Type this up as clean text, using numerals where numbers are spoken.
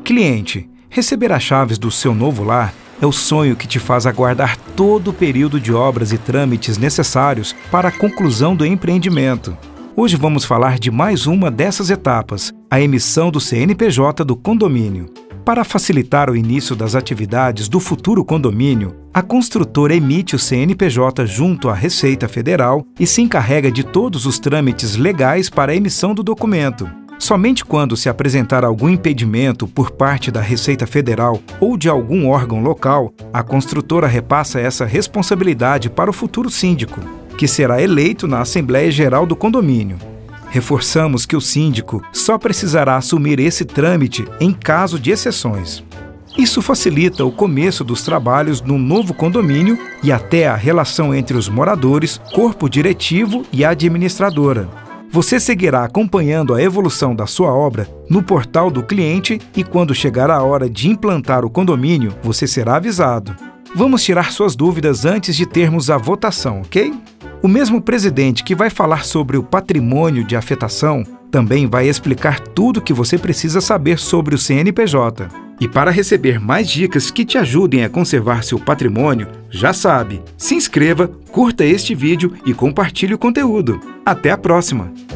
Cliente, receber as chaves do seu novo lar é o sonho que te faz aguardar todo o período de obras e trâmites necessários para a conclusão do empreendimento. Hoje vamos falar de mais uma dessas etapas, a emissão do CNPJ do condomínio. Para facilitar o início das atividades do futuro condomínio, a construtora emite o CNPJ junto à Receita Federal e se encarrega de todos os trâmites legais para a emissão do documento. Somente quando se apresentar algum impedimento por parte da Receita Federal ou de algum órgão local, a construtora repassa essa responsabilidade para o futuro síndico, que será eleito na Assembleia Geral do condomínio. Reforçamos que o síndico só precisará assumir esse trâmite em caso de exceções. Isso facilita o começo dos trabalhos no novo condomínio e até a relação entre os moradores, corpo diretivo e administradora. Você seguirá acompanhando a evolução da sua obra no portal do cliente e quando chegar a hora de implantar o condomínio, você será avisado. Vamos tirar suas dúvidas antes de termos a votação, ok? O mesmo presidente que vai falar sobre o patrimônio de afetação também vai explicar tudo o que você precisa saber sobre o CNPJ. E para receber mais dicas que te ajudem a conservar seu patrimônio, já sabe, se inscreva, curta este vídeo e compartilhe o conteúdo. Até a próxima!